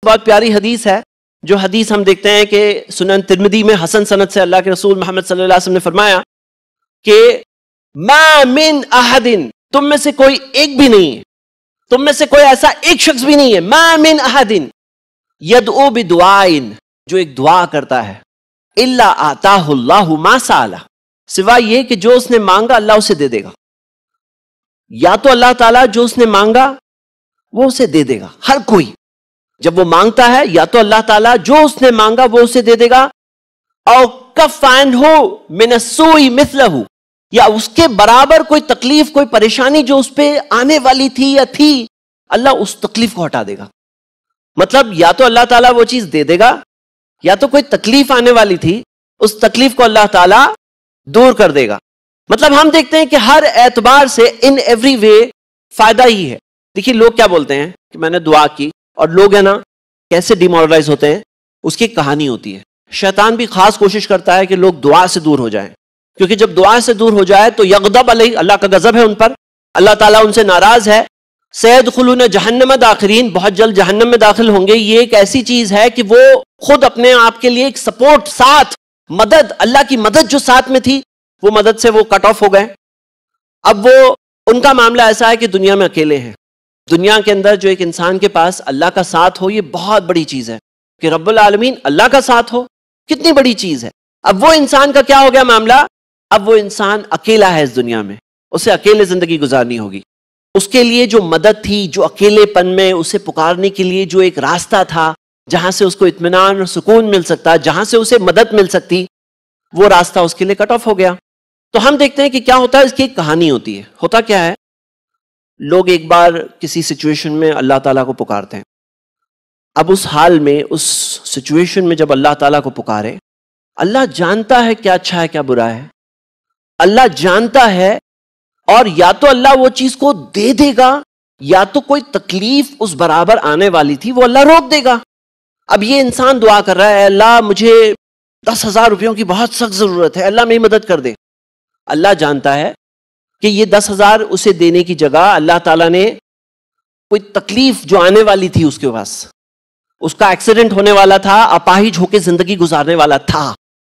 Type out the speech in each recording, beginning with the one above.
بہت پیاری حدیث ہے، جو حدیث ہم دیکھتے ہیں کہ سنن ترمذی میں حسن سند سے اللہ کے رسول محمد صلی اللہ علیہ وسلم نے فرمایا کہ ما من احد، تم میں سے کوئی ایک بھی نہیں ہے، تم میں سے کوئی ایسا ایک شخص بھی نہیں ہے، ما من احد یدعو بدعاء، جو ایک دعا کرتا ہے، الا آتاہ اللہ ما سألہ، سوائے یہ کہ جو اس نے مانگا اللہ اسے دے دے گا. یا تو اللہ تعالیٰ جو اس نے مانگا وہ اسے دے دے گا. ہر کوئی جب وہ مانگتا ہے یا تو اللہ تعالیٰ جو اس نے مانگا وہ اسے دے دے گا، او کف عنہ من السوء مثلہ، یا اس کے برابر کوئی تکلیف کوئی پریشانی جو اس پہ آنے والی تھی یا تھی، اللہ اس تکلیف کو ہٹا دے گا. مطلب یا تو اللہ تعالیٰ وہ چیز دے دے گا، یا تو کوئی تکلیف آنے والی تھی اس تکلیف کو اللہ تعالیٰ دور کر دے گا. مطلب ہم دیکھتے ہیں کہ ہر اعتبار سے ان ایوری وے فائدہ ہی ہے. دیکھیے لوگ کیا بولتے ہیں کہ میں نے دعا کی، اور لوگ ہے نا کیسے ڈیمورلائز ہوتے ہیں، اس کی کہانی ہوتی ہے. شیطان بھی خاص کوشش کرتا ہے کہ لوگ دعا سے دور ہو جائیں، کیونکہ جب دعا سے دور ہو جائے تو یغضب علیہ، اللہ کا غضب ہے ان پر، اللہ تعالیٰ ان سے ناراض ہے. سیدخلون جہنم داخرین، بہت جلد جہنم میں داخل ہوں گے. یہ ایک ایسی چیز ہے کہ وہ خود اپنے آپ کے لیے ایک سپورٹ، ساتھ، مدد، اللہ کی مدد جو ساتھ میں تھی وہ مدد سے وہ کٹ آف ہو گئے. اب وہ ان کا معاملہ ایسا ہے کہ دنیا میں اکیلے ہیں. دنیا کے اندر جو ایک انسان کے پاس اللہ کا ساتھ ہو، یہ بہت بڑی چیز ہے کہ رب العالمین اللہ کا ساتھ ہو، کتنی بڑی چیز ہے. اب وہ انسان کا کیا ہو گیا معاملہ، اب وہ انسان اکیلا ہے اس دنیا میں، اسے اکیلے زندگی گزارنی ہوگی. اس کے لیے جو مدد تھی، جو اکیلے پن میں اسے پکارنے کے لیے جو ایک راستہ تھا جہاں سے اس کو اطمینان اور سکون مل سکتا، جہاں سے اسے مدد مل سکتی، وہ راستہ اس کے لیے کٹ آف ہو گیا. تو ہم دیکھتے ہیں کہ کیا ہوتا ہے، اس کی ایک کہانی ہوتی ہے. ہوتا کیا ہے، لوگ ایک بار کسی سچویشن میں اللہ تعالیٰ کو پکارتے ہیں. اب اس حال میں، اس سچویشن میں جب اللہ تعالیٰ کو پکارے، اللہ جانتا ہے کیا اچھا ہے کیا برا ہے، اللہ جانتا ہے، اور یا تو اللہ وہ چیز کو دے دے گا، یا تو کوئی تکلیف اس برابر آنے والی تھی وہ اللہ روک دے گا. اب یہ انسان دعا کر رہا ہے، اللہ مجھے 10,000 روپیوں کی بہت سخت ضرورت ہے، اللہ میری مدد کر دے. اللہ جانتا ہے کہ یہ 10,000 اسے دینے کی جگہ اللہ تعالیٰ نے کوئی تکلیف جو آنے والی تھی اس کے پاس، اس کا ایکسیڈنٹ ہونے والا تھا، اپاہج ہو کے زندگی گزارنے والا تھا،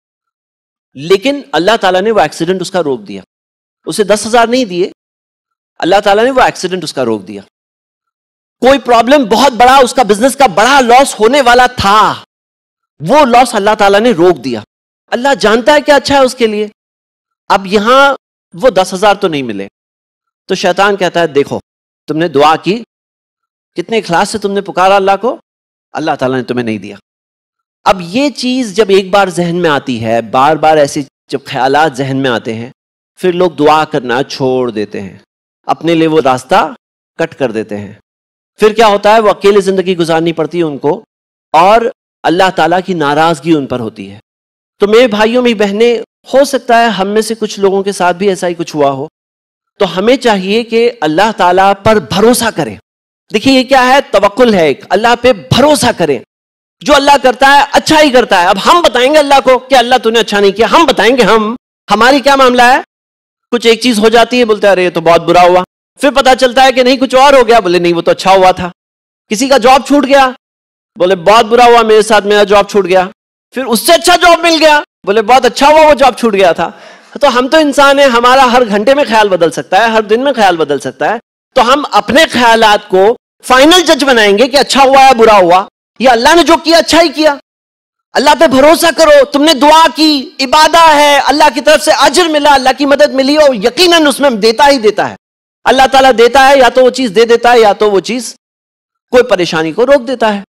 لیکن اللہ تعالیٰ نے وہ ایکسیڈنٹ اس کا روک دیا. اسے 10,000 نہیں دیے، اللہ تعالیٰ نے وہ ایکسیڈنٹ اس کا روک دیا. کوئی پرابلم بہت بڑا، اس کا بزنس کا بڑا لاس ہونے والا تھا، وہ لاس اللہ تعالیٰ نے روک دیا. اللہ جانتا ہے کیا اچھا ہے اس کے لیے. اب یہاں وہ 10,000 تو نہیں ملے، تو شیطان کہتا ہے دیکھو تم نے دعا کی، کتنے اخلاص سے تم نے پکارا اللہ کو، اللہ تعالیٰ نے تمہیں نہیں دیا. اب یہ چیز جب ایک بار ذہن میں آتی ہے، بار بار ایسے جب خیالات ذہن میں آتے ہیں، پھر لوگ دعا کرنا چھوڑ دیتے ہیں، اپنے لیے وہ راستہ کٹ کر دیتے ہیں. پھر کیا ہوتا ہے، وہ اکیلے زندگی گزارنی پڑتی ہے ان کو، اور اللہ تعالیٰ کی ناراضگی ان پر ہوتی ہے. تو میرے بھائیوں میری بہنیں، ہو سکتا ہے ہم میں سے کچھ لوگوں کے ساتھ بھی ایسا ہی کچھ ہوا ہو، تو ہمیں چاہیے کہ اللہ تعالیٰ پر بھروسہ کریں. دیکھیے یہ کیا ہے، توکل ہے، ایک اللہ پہ بھروسہ کریں. جو اللہ کرتا ہے اچھا ہی کرتا ہے. اب ہم بتائیں گے اللہ کو کہ اللہ تو نے اچھا نہیں کیا، ہم بتائیں گے، ہماری کیا معاملہ ہے. کچھ ایک چیز ہو جاتی ہے، بولتے ہیں ارے یہ تو بہت برا ہوا. پھر پتا چلتا ہے کہ نہیں کچھ اور ہو گیا، بولے نہیں وہ تو اچھا ہوا تھا. کسی کا جاب چھوٹ گیا، بولے بہت برا ہوا میرے ساتھ، میرا جاب چھوٹ گیا. پھر اس سے اچھا جاب مل گیا، بولے بہت اچھا ہوا وہ جاب چھوٹ گیا تھا. تو ہم تو انسان ہیں، ہمارا ہر گھنٹے میں خیال بدل سکتا ہے، ہر دن میں خیال بدل سکتا ہے. تو ہم اپنے خیالات کو فائنل جج بنائیں گے کہ اچھا ہوا یا برا ہوا، یا اللہ نے جو کیا اچھا ہی کیا. اللہ پہ بھروسہ کرو، تم نے دعا کی، عبادہ ہے، اللہ کی طرف سے اجر ملا، اللہ کی مدد ملی، اور یقیناً اس میں دیتا ہی دیتا ہے. اللہ تعالیٰ دیتا ہے، یا تو وہ چیز دے دیتا ہے، یا تو وہ چیز کوئی پریشانی کو روک دیتا ہے.